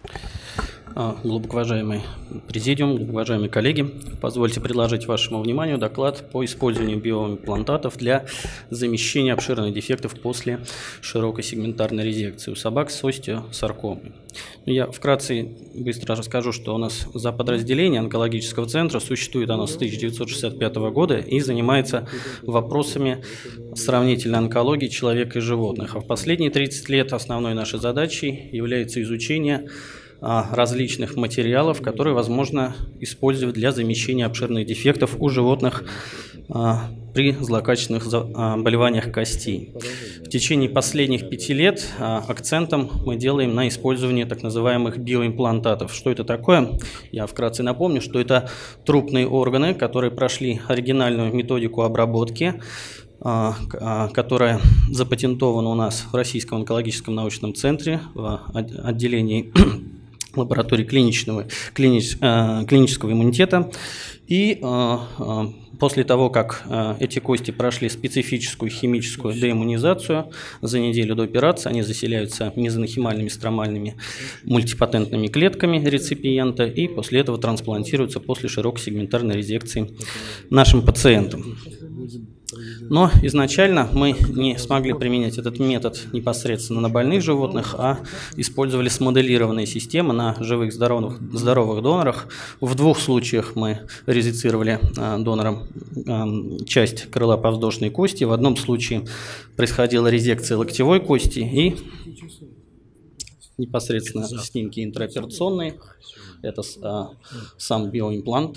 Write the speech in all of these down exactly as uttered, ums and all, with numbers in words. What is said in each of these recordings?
Глубоко уважаемый президиум, глубоко уважаемые коллеги, позвольте предложить вашему вниманию доклад по использованию биоимплантатов для замещения обширных дефектов после широкой сегментарной резекции у собак с остеосаркомой. Я вкратце быстро расскажу, что у нас за подразделение онкологического центра существует оно с тысяча девятьсот шестьдесят пятого года и занимается вопросами сравнительной онкологии человека и животных. А в последние тридцать лет основной нашей задачей является изучение различных материалов, которые возможно использовать для замещения обширных дефектов у животных а, при злокачественных заболеваниях костей. В течение последних пяти лет а, акцентом мы делаем на использование так называемых биоимплантатов. Что это такое? Я вкратце напомню, что это трупные органы, которые прошли оригинальную методику обработки, которая запатентована у нас в Российском онкологическом научном центре в отделении лаборатории клиничного, клинич, клинического иммунитета. И после того, как эти кости прошли специфическую химическую деиммунизацию, за неделю до операции они заселяются мезонхимальными стромальными мультипатентными клетками реципиента и после этого трансплантируются после широкой сегментарной резекции нашим пациентам. Но изначально мы не смогли применять этот метод непосредственно на больных животных, а использовали смоделированные системы на живых здоровых, здоровых донорах. В двух случаях мы резецировали а, донорам а, часть крыла подвздошной кости. В одном случае происходила резекция локтевой кости и непосредственно снимки интраоперационные. Это а, сам биоимплант,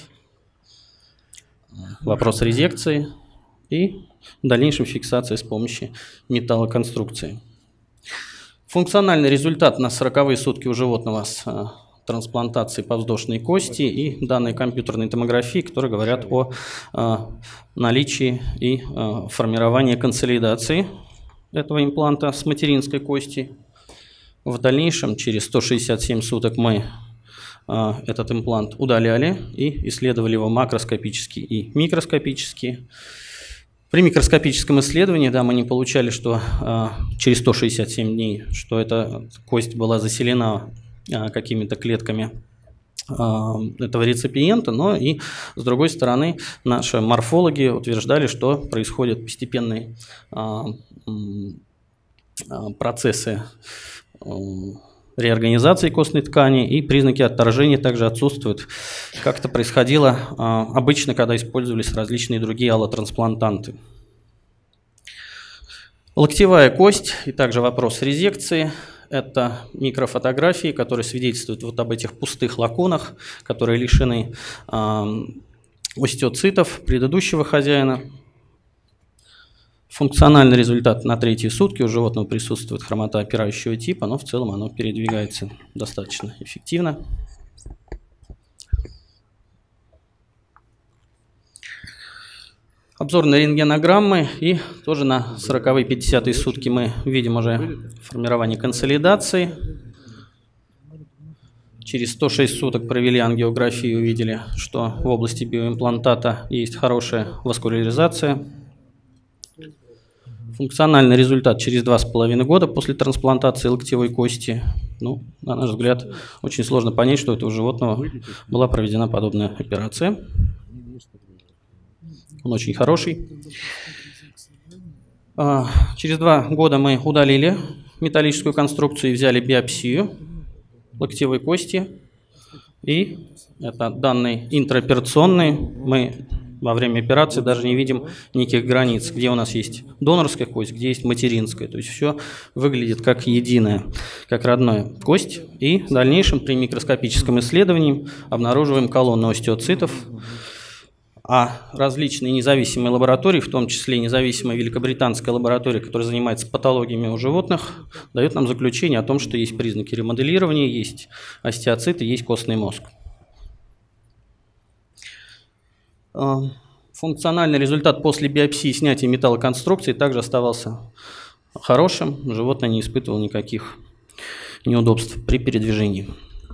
вопрос резекции и в дальнейшем фиксация с помощью металлоконструкции. Функциональный результат на сороковые сутки у животного с а, трансплантацией подвздошной кости и данные компьютерной томографии, которые говорят о а, наличии и а, формировании консолидации этого импланта с материнской кости. В дальнейшем, через сто шестьдесят семь суток, мы а, этот имплант удаляли и исследовали его макроскопически и микроскопически. При микроскопическом исследовании, да, мы не получали, что а, через сто шестьдесят семь дней, что эта кость была заселена а, какими-то клетками а, этого реципиента, но и, с другой стороны, наши морфологи утверждали, что происходят постепенные а, а, процессы а, реорганизации костной ткани, и признаки отторжения также отсутствуют, как это происходило а, обычно, когда использовались различные другие аллотрансплантанты. Локтевая кость и также вопрос резекции – это микрофотографии, которые свидетельствуют вот об этих пустых лакунах, которые лишены а, остеоцитов предыдущего хозяина. Функциональный результат на третьи сутки у животного присутствует хромота опирающего типа, но в целом оно передвигается достаточно эффективно. Обзорные рентгенограммы, и тоже на сороковые пятидесятые сутки мы видим уже формирование консолидации. Через сто шесть суток провели ангиографию, увидели, что в области биоимплантата есть хорошая васкуляризация. Функциональный результат через два с половиной года после трансплантации локтевой кости. Ну, на наш взгляд, очень сложно понять, что это у животного была проведена подобная операция. Он очень хороший. Через два года мы удалили металлическую конструкцию и взяли биопсию локтевой кости. И это данные интраоперационные. Мы во время операции даже не видим никаких границ, где у нас есть донорская кость, где есть материнская. То есть все выглядит как единая, как родная кость. И в дальнейшем при микроскопическом исследовании обнаруживаем колонны остеоцитов. А различные независимые лаборатории, в том числе независимая великобританская лаборатория, которая занимается патологиями у животных, дает нам заключение о том, что есть признаки ремоделирования, есть остеоциты, есть костный мозг. Функциональный результат после биопсии и снятия металлоконструкции также оставался хорошим. Животное не испытывало никаких неудобств при передвижении.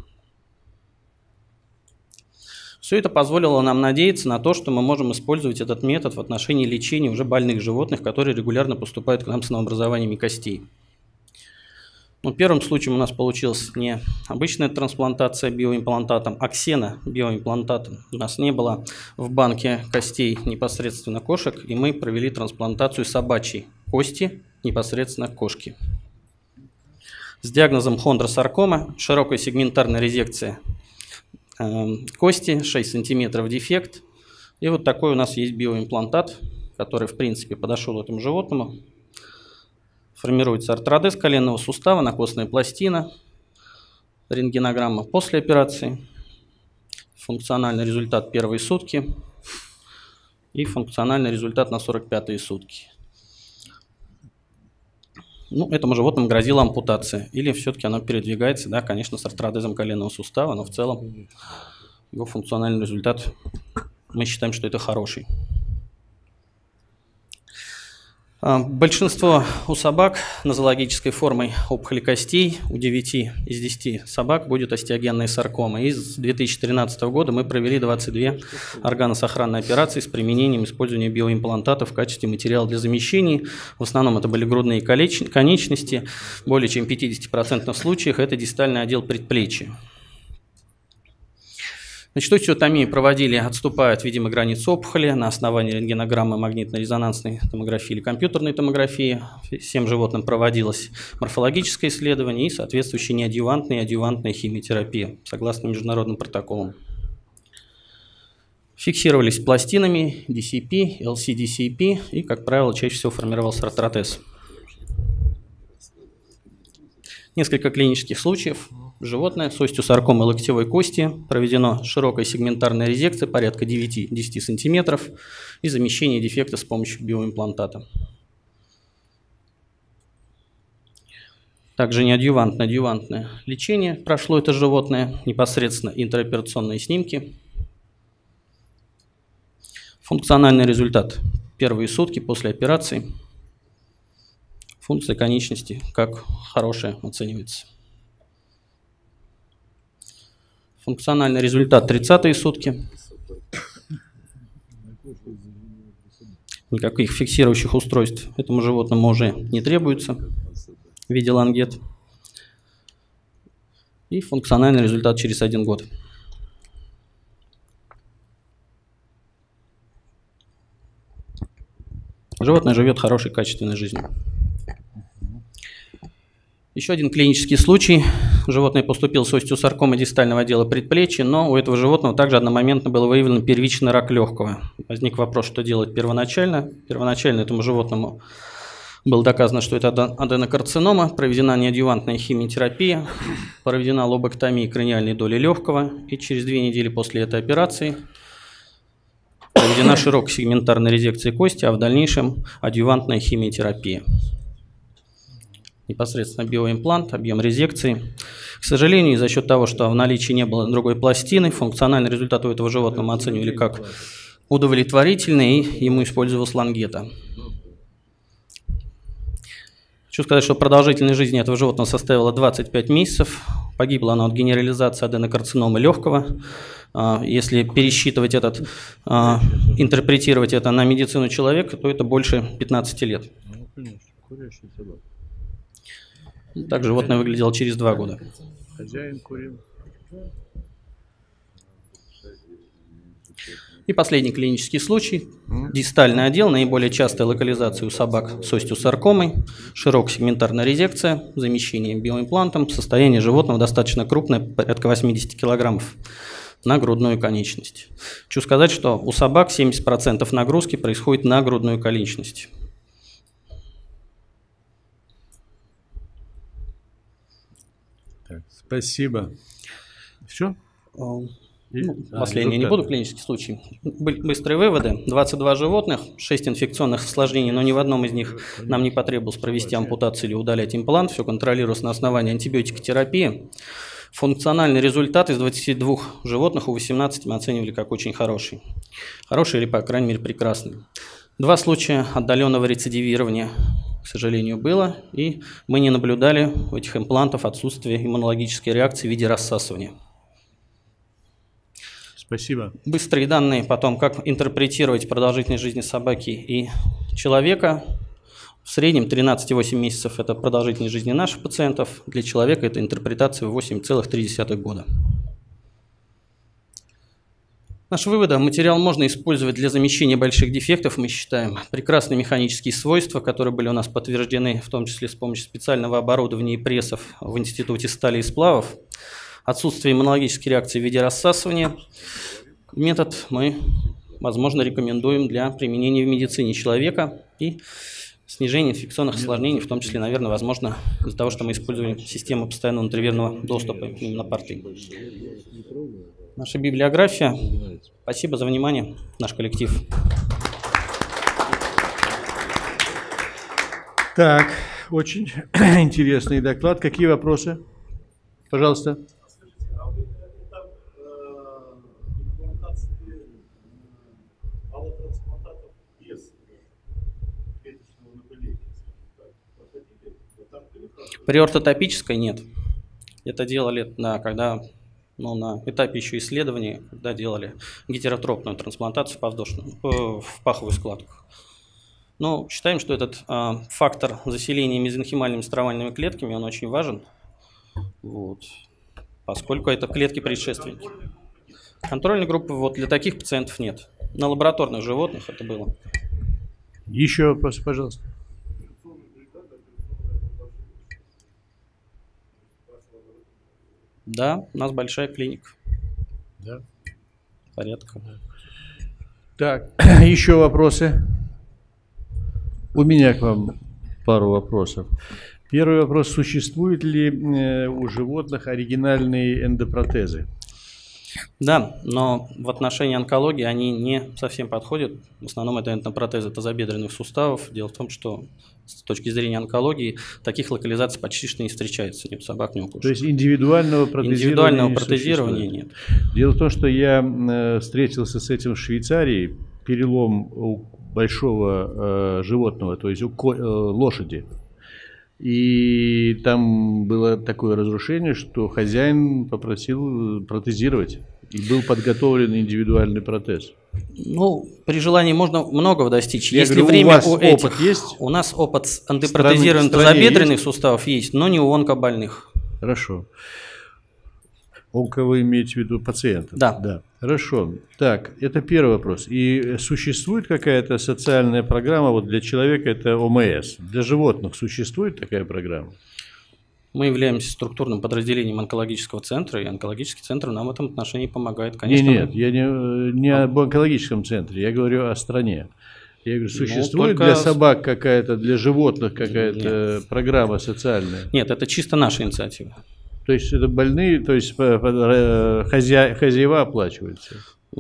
Все это позволило нам надеяться на то, что мы можем использовать этот метод в отношении лечения уже больных животных, которые регулярно поступают к нам с новообразованиями костей. Ну, первым случаем у нас получилась не обычная трансплантация биоимплантатом, а ксено-биоимплантатом. У нас не было в банке костей непосредственно кошек, и мы провели трансплантацию собачьей кости непосредственно кошки. С диагнозом хондросаркома, широкая сегментарная резекция э, кости, шесть сантиметров дефект. И вот такой у нас есть биоимплантат, который, в принципе, подошел этому животному. Формируется артродез коленного сустава, накостная пластина, рентгенограмма после операции, функциональный результат первые сутки и функциональный результат на сорок пятые сутки. Ну, этому животному грозила ампутация. Или все-таки оно передвигается, да, конечно, с артродезом коленного сустава, но в целом его функциональный результат, мы считаем, что это хороший. Большинство у собак нозологической формой опухоли костей, у девяти из десяти собак будет остеогенная саркома. И с две тысячи тринадцатого года мы провели двадцать две органосохранные операции с применением использования биоимплантатов в качестве материала для замещений. В основном это были грудные конечности. Более чем в пятидесяти процентах случаев это дистальный отдел предплечья. Значит, остеотомию проводили, отступая от видимой границы опухоли на основании рентгенограммы, магнитно-резонансной томографии или компьютерной томографии. Всем животным проводилось морфологическое исследование и соответствующая неадъювантная и адъювантная химиотерапия, согласно международным протоколам. Фиксировались пластинами ди си пи, эл си ди си пи и, как правило, чаще всего формировался артротез. Несколько клинических случаев. Животное с остеосаркомой локтевой кости, проведено широкая сегментарная резекция порядка девяти-десяти сантиметров и замещение дефекта с помощью биоимплантата. Также неадъювантно-адъювантное лечение прошло это животное, непосредственно интраоперационные снимки. Функциональный результат первые сутки после операции. Функция конечности как хорошая оценивается. Функциональный результат тридцатые сутки. Никаких фиксирующих устройств этому животному уже не требуется в виде лангет. И функциональный результат через один год. Животное живет хорошей, качественной жизнью. Еще один клинический случай. Животное поступило с остеосаркомой дистального отдела предплечья, но у этого животного также одномоментно был выявлен первичный рак легкого. Возник вопрос, что делать первоначально. Первоначально этому животному было доказано, что это аденокарцинома, проведена неадъювантная химиотерапия, проведена лобэктомия краниальной доли легкого, и через две недели после этой операции проведена широкосегментарная резекция кости, а в дальнейшем адъювантная химиотерапия. Непосредственно биоимплант, объем резекции. К сожалению, за счет того, что в наличии не было другой пластины, функциональный результат у этого животного мы оценивали как удовлетворительный, и ему использовалась лангета. Хочу сказать, что продолжительность жизни этого животного составила двадцать пять месяцев. Погибло оно от генерализации аденокарциномы легкого. Если пересчитывать этот, интерпретировать это на медицину человека, то это больше пятнадцати лет. Так животное выглядело через два года. Хозяин курил. И последний клинический случай. Дистальный отдел, наиболее частая локализация у собак с остеосаркомой, широкосегментарная резекция, замещение биоимплантом, состояние животного достаточно крупное, порядка восьмидесяти килограммов на грудную конечность. Хочу сказать, что у собак семьдесят процентов нагрузки происходит на грудную конечность. Так, спасибо. Все? Ну, последнее, не буду, клинический случай. Быстрые выводы. двадцать два животных, шесть инфекционных осложнений, но ни в одном из них нам не потребовалось провести ампутацию или удалять имплант. Все контролировалось на основании антибиотикотерапии. Функциональный результат из двадцати двух животных у восемнадцати мы оценивали как очень хороший. Хороший или, по крайней мере, прекрасный. Два случая отдаленного рецидивирования, к сожалению, было, и мы не наблюдали у этих имплантов отсутствие иммунологической реакции в виде рассасывания. Спасибо. Быстрые данные потом, как интерпретировать продолжительность жизни собаки и человека. В среднем тринадцать и восемь месяцев – это продолжительность жизни наших пациентов. Для человека это интерпретация в восемь целых три десятых года. Наши выводы. Материал можно использовать для замещения больших дефектов, мы считаем. Прекрасные механические свойства, которые были у нас подтверждены, в том числе с помощью специального оборудования и прессов в Институте стали и сплавов. Отсутствие иммунологической реакции в виде рассасывания. Метод мы, возможно, рекомендуем для применения в медицине человека и снижение инфекционных осложнений, в том числе, наверное, возможно, из-за того, что мы используем систему постоянного внутривенного доступа, именно порты. Наша библиография. Спасибо за внимание, наш коллектив. Так, очень интересный доклад. Какие вопросы? Пожалуйста. При ортотопической нет. Это делали, да, когда, ну, на этапе еще исследований, когда делали гетеротропную трансплантацию подвздошную, в паховую складку. Но считаем, что этот а, фактор заселения мезенхимальными стровальными клетками, он очень важен, вот, поскольку это клетки-предшественники. Контрольной группы вот для таких пациентов нет. На лабораторных животных это было. Еще вопрос, пожалуйста. Да, у нас большая клиника. Да. Порядка. Так, еще вопросы? У меня к вам пару вопросов. Первый вопрос. Существуют ли э, у животных оригинальные эндопротезы? Да, но в отношении онкологии они не совсем подходят. В основном это эндопротезы тазобедренных суставов. Дело в том, что с точки зрения онкологии таких локализаций почти что не встречается ни у собак, ни у кошек. То есть индивидуального протезирования, индивидуального не протезирования нет. Дело в том, что я э, встретился с этим в Швейцарии. Перелом у большого э, животного, то есть у ко- э, лошади. И там было такое разрушение, что хозяин попросил протезировать. И был подготовлен индивидуальный протез. Ну, при желании можно многого достичь. Я Если говорю, время у вас у опыт этих, есть? У нас опыт с антипротезированием тазобедренных суставов есть, но не у онкобольных. Хорошо. Онко вы имеете в виду пациента? Да. Да. Хорошо. Так, это первый вопрос. И существует какая-то социальная программа, вот для человека это О М С, для животных существует такая программа? Мы являемся структурным подразделением онкологического центра, и онкологический центр нам в этом отношении помогает. Конечно, Нет, нет, мы... я не, не об онкологическом центре, я говорю о стране. Я говорю, существует только... для собак какая-то, для животных какая-то Нет. программа социальная? Нет, это чисто наша инициатива. То есть это больные, то есть хозя... хозяева оплачиваются?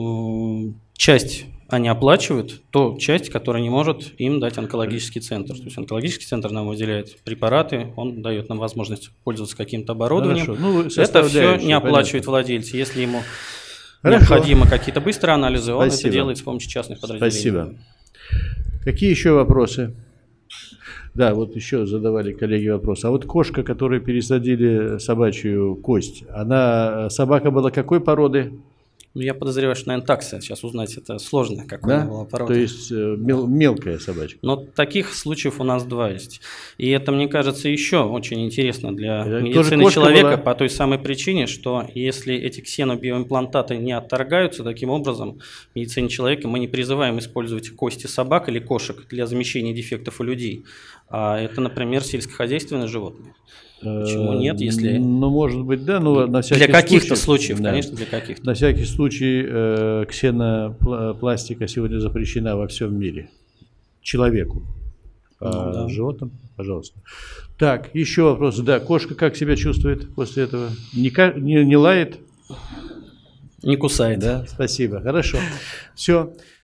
Часть они оплачивают, то часть, которая не может им дать онкологический центр. То есть онкологический центр нам выделяет препараты, он дает нам возможность пользоваться каким-то оборудованием. Ну, это все не оплачивает владелец. Если ему Хорошо. необходимы какие-то быстрые анализы, он Спасибо. это делает с помощью частных подразделений. Спасибо. Какие еще вопросы? Да, вот еще задавали коллеги вопрос. А вот кошка, которой пересадили собачью кость, она, собака была какой породы? Ну, я подозреваю, что, наверное, такса. Сейчас узнать это сложно, какой Да? она была порода. То есть мел, мелкая собачка. Но таких случаев у нас два есть. И это, мне кажется, еще очень интересно для Это медицины человека была? по той самой причине, что если эти ксенобиоимплантаты не отторгаются таким образом, в медицине человека мы не призываем использовать кости собак или кошек для замещения дефектов у людей. А это, например, сельскохозяйственные животные. Почему нет, если... Ну, может быть, да, но на всякий Для каких-то случай, случаев, да. конечно, для каких-то. На всякий случай э, ксенопластика сегодня запрещена во всем мире. Человеку. А Ну, да. животным, пожалуйста. Так, еще вопрос. Да, кошка как себя чувствует после этого? Не, ка- не, не лает? Не кусает. Да, спасибо. Хорошо. Все.